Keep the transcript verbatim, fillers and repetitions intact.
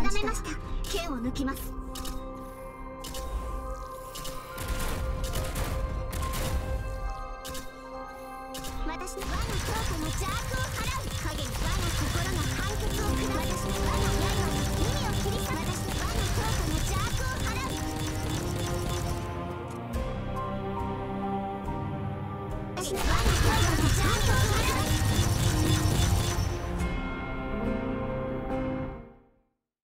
めました。剣を抜きます。私の我の強化の邪悪を払う。影の我が心の判決を下す。私の我の刃で海を切り裂く。私の我の強化の邪悪を払う。私の我の強化の邪悪